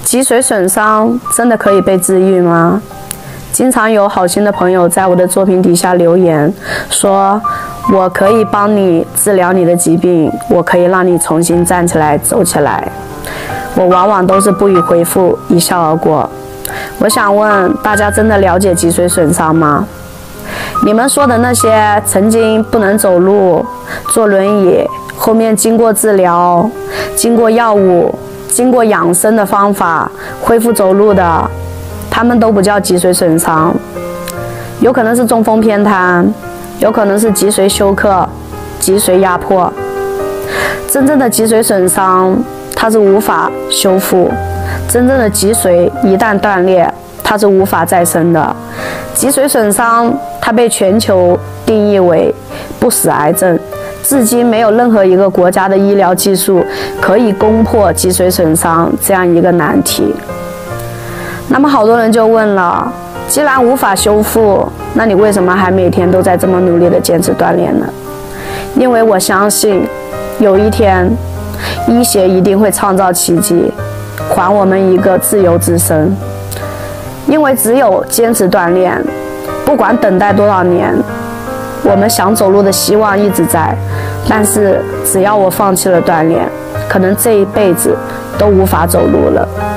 脊髓损伤真的可以被治愈吗？经常有好心的朋友在我的作品底下留言，说我可以帮你治疗你的疾病，我可以让你重新站起来走起来。我往往都是不予回复，一笑而过。我想问大家，真的了解脊髓损伤吗？你们说的那些曾经不能走路、坐轮椅，后面经过治疗、经过药物、经过养生的方法恢复走路的，他们都不叫脊髓损伤，有可能是中风偏瘫，有可能是脊髓休克、脊髓压迫。真正的脊髓损伤，它是无法修复，真正的脊髓一旦断裂，它是无法再生的。脊髓损伤它被全球定义为不死癌症，至今没有任何一个国家的医疗技术可以攻破脊髓损伤这样一个难题。那么好多人就问了，既然无法修复，那你为什么还每天都在这么努力的坚持锻炼呢？因为我相信有一天医学一定会创造奇迹，还我们一个自由之身。因为只有坚持锻炼，不管等待多少年，我们想走路的希望一直在，但是只要我放弃了锻炼，可能这一辈子都无法走路了。